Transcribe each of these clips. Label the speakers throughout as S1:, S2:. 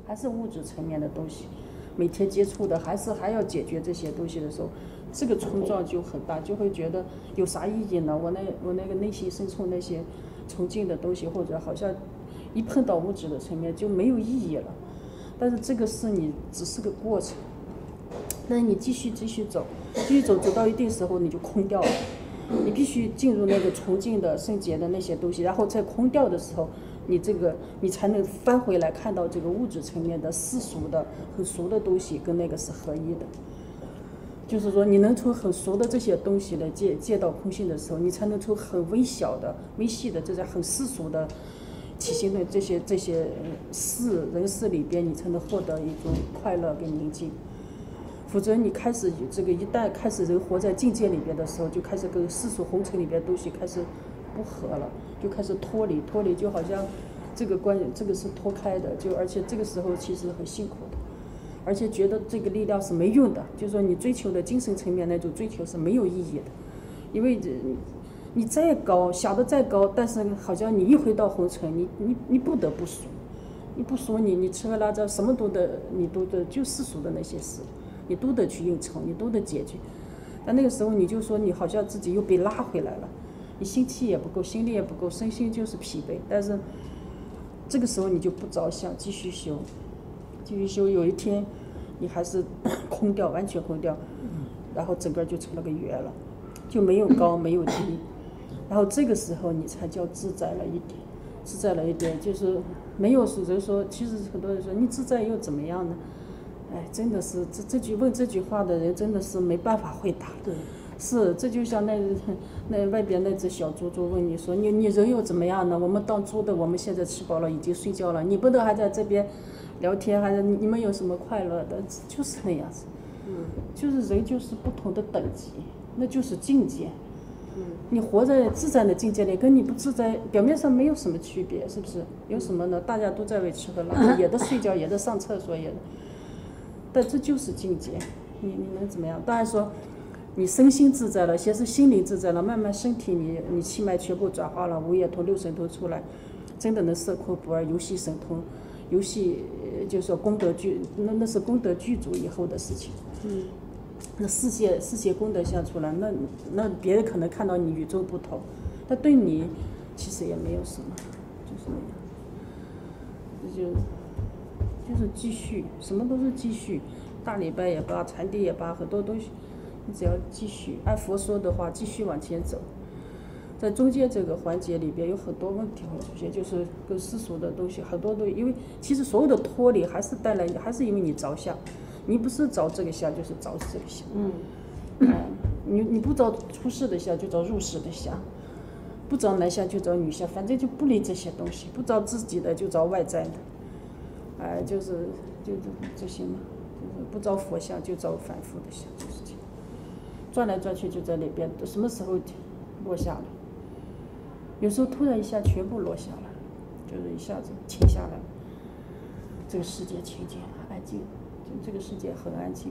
S1: 还是物质层面的东西，每天接触的还要解决这些东西的时候，这个冲撞就很大，就会觉得有啥意义呢？我那个内心深处那些崇敬的东西，或者好像一碰到物质的层面就没有意义了。但是这个是你只是个过程，但是你继续走到一定时候你就空掉了。你必须进入那个崇敬的圣洁的那些东西，然后在空掉的时候，你才能翻回来看到这个物质层面的世俗的很俗的东西跟那个是合一的。就是说你能从很俗的这些东西来借到空性的时候，你才能从很微小的微细的这些很世俗的起心的这些人事里边，你才能获得一种快乐跟宁静。否则你开始一旦开始人活在境界里边的时候，就开始跟世俗红尘里边的东西开始不合了，就开始脱离，就好像这个是脱开的，而且这个时候其实很辛苦的，而且觉得这个力量是没用的，就是说你追求的精神层面那种追求是没有意义的，因为你再高想的再高，但是好像你一回到红尘，你不得不说，你不说你吃喝拉撒什么你都得就世俗的那些事。你都得去应酬，你都得解决，但那个时候你就说你好像自己又被拉回来了，你心气也不够，心力也不够，身心就是疲惫。但是这个时候你就不着相，继续修，有一天你还是空掉，完全空掉，然后整个就成了个圆了，就没有高没有低，然后这个时候你才叫自在了一点，就是没有人说，其实很多人说你自在又怎么样呢？哎，真的是问这句话的人真的是没办法回答。
S2: 对，
S1: 是，这就像那外边那只小猪问你说，你人又怎么样呢？我们当猪的，我们现在吃饱了，已经睡觉了，你不能还在这边聊天，还是你们有什么快乐的？就是那样子。就是人就是不同的等级，那就是境界。你活在自在的境界里，跟你不自在表面上没有什么区别，是不是？有什么呢？大家都在为吃喝拉撒，也得睡觉，也得上厕所，也得。但这就是境界，你能怎么样？当然说，你身心自在了，先是心灵自在了，慢慢身体你气脉全部转化了，五眼通、六神通出来，真的能色空不二，游戏神通，游戏就是说功德具，那是功德具足以后的事情。那世界功德相出来，那别人可能看到你与众不同，但对你其实也没有什么，就是那样，就是继续，什么都是继续，大礼拜也罢，禅定也罢，很多东西，你只要继续按佛说的话，继续往前走。在中间这个环节里边有很多问题会出现，就是跟世俗的东西很多都，因为其实所有的脱离还是因为你着相，你不是着这个相就是着这个相。你不着出世的相就着入世的相，不着男相就着女相，反正就不离这些东西，不着自己的就着外在的。就是这些嘛，就是不着佛像就着反复的相，就是这样，转来转去就在那边，什么时候落下了？有时候突然一下全部落下来，就是一下子停下来，这个世界清净安静，就这个世界很安静，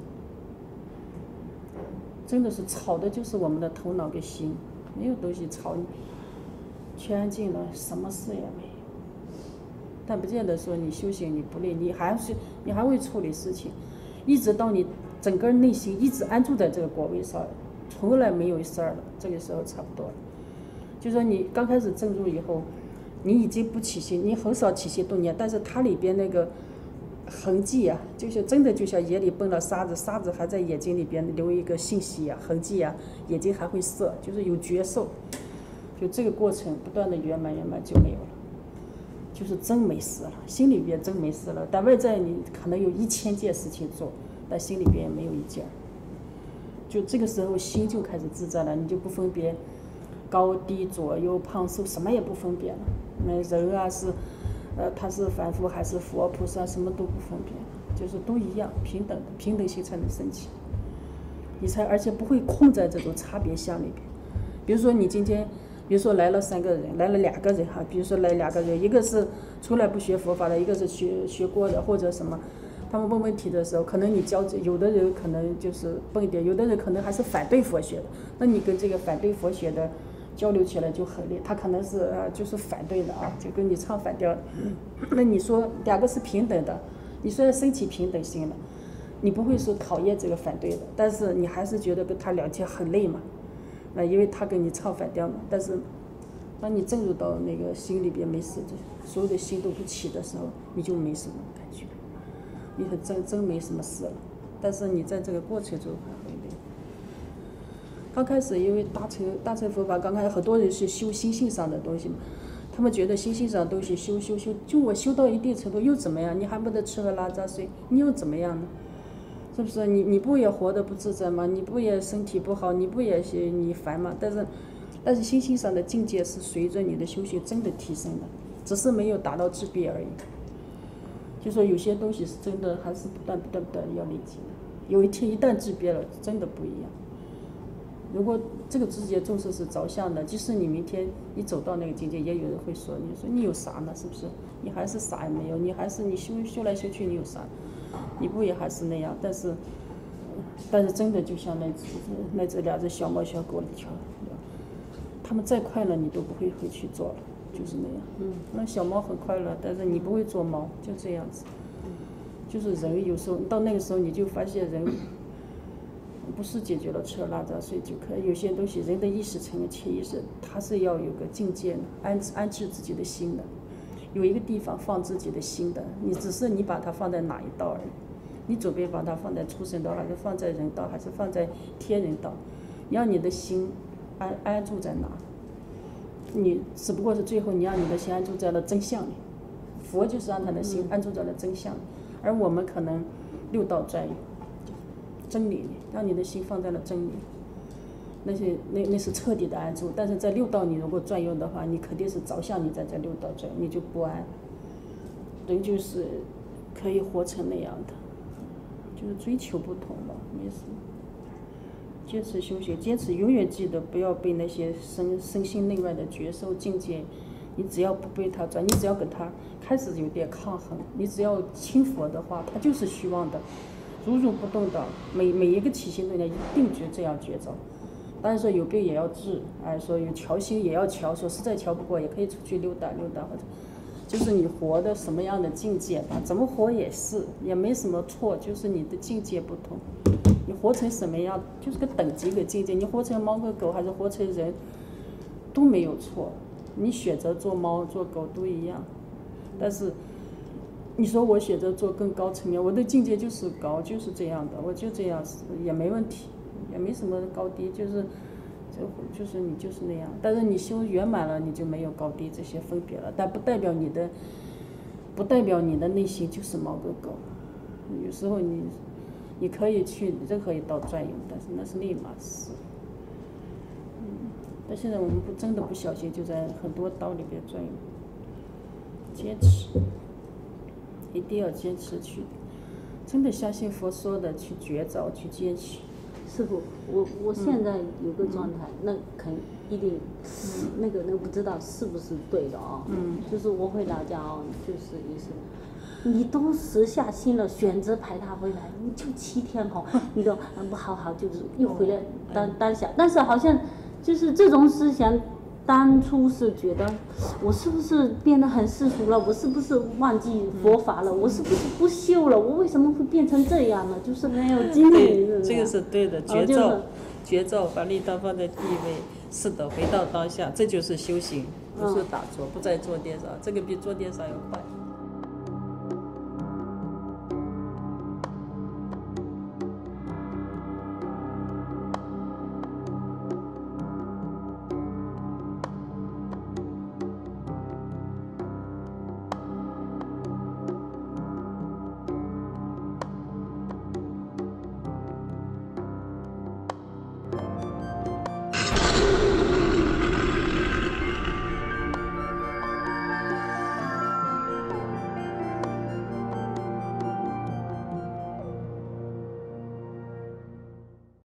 S1: 真的是吵的就是我们的头脑跟心，没有东西吵你，全安静了，什么事也没有。但不见得说你修行你不累，你还会处理事情，一直到你整个内心一直安住在这个果位上，从来没有事儿了，这个时候差不多了。就说你刚开始正入以后，你已经不起心，你很少起心动念，但是它里边那个痕迹啊，就是真的就像眼里蹦了沙子，沙子还在眼睛里边留一个信息啊，痕迹啊，眼睛还会涩，就是有觉受，就这个过程不断的圆满就没有了。就是真没事了，心里边真没事了，但外在你可能有1000件事情做，但心里边也没有一件。就这个时候心就开始自在了，你就不分别高低左右胖瘦，什么也不分别了。那人啊他是凡夫还是佛菩萨，什么都不分别，就是都一样，平等的，平等心才能升起。而且不会困在这种差别相里边。比如说你今天。比如说来了3个人，来了2个人哈，比如说来2个人，一个是从来不学佛法的，一个是学过的或者什么，他们问问题的时候，可能你有的人可能就是笨一点，有的人可能还是反对佛学的，那你跟这个反对佛学的交流起来就很累，他可能是就是反对的啊，就跟你唱反调。那你说2个是平等的， 你虽然身体平等心了，你不会说讨厌这个反对的，但是你还是觉得跟他聊天很累嘛，因为他跟你唱反调嘛。但是当你进入到那个心里边没事，所有的心都不起的时候，你就没什么感觉，你真没什么事了。但是你在这个过程中还会累。刚开始因为大乘佛法刚开始很多人是修心性上的东西嘛，他们觉得心性上的东西修，就我修到一定程度又怎么样？你还不得吃喝拉撒睡，你又怎么样呢？是不是？你不也活得不自在吗？你不也身体不好？你不也是你烦吗？但是心性上的境界是随着你的修行真的提升的，只是没有达到质变而已。就说有些东西是真的，还是不断要累积的。有一天一旦质变了，真的不一样。如果这个直接众生是着相的，即使你明天你走到那个境界，也有人会说你有啥呢？是不是？你还是啥也没有，你修来修去你有啥？你不也还是那样？但是真的就像那只两只小猫小狗里头，他们再快乐你都不会回去做了，就是那样。那小猫很快乐，但是你不会做猫，就这样子。就是人有时候到那个时候你就发现人不是解决了吃喝拉撒睡就可以，有些东西人的意识成为潜意识，它是要有个境界的，安置自己的心的，有一个地方放自己的心的。你只是你把它放在哪一道而已，你准备把它放在畜生道，还是放在人道，还是放在天人道？你让你的心安住在哪？你只不过是最后你让你的心安住在了真相里，佛就是让他的心安住在了真相里，而我们可能六道转悠，真理里，让你的心放在了真理，那是彻底的安住。但是在六道你如果转悠的话，你肯定是着相，你在这六道转悠，你就不安。人就是可以活成那样的，就是追求不同吧，没什么。坚持修行，坚持永远记得不要被那些身心内外的觉受境界，你只要不被他转，你只要跟他开始有点抗衡，你只要亲佛的话，他就是虚妄的，如如不动的，每一个起心动念一定这样觉着。当然说有病也要治，说有调心也要调，说实在调不过也可以出去溜达溜达，或者就是你活的什么样的境界吧，怎么活也没什么错，就是你的境界不同。你活成什么样，就是个等级的境界。你活成猫和狗，还是活成人，都没有错。你选择做猫做狗都一样。但是你说我选择做更高层面，我的境界就是高，就是这样的，我就这样也没问题，也没什么高低，就是你就是那样。但是你修圆满了，你就没有高低这些分别了。但不代表你的内心就是猫和狗。有时候你可以去任何一道转悠，但是那是另一码事。但现在我们真的不小心就在很多道里边转悠。坚持，一定要坚持去，真的相信佛说的去觉照，去坚持。
S2: 师父，我现在有个状态，那一定，那个不知道是不是对的啊？就是我回到家啊，就是意思。你都实下心了，选择排他回来，你就7天哈，你都不好，就是又回来当下。但是好像就是这种思想，当初是觉得我是不是变得很世俗了？我是不是忘记佛法了？我是不是不修了？我为什么会变成这样呢？就是没有经历。
S1: 这个是对的，觉照，把力道放在第一位，是的，回到当下，这就是修行，不是打坐，不再做电商，这个比做电商要快。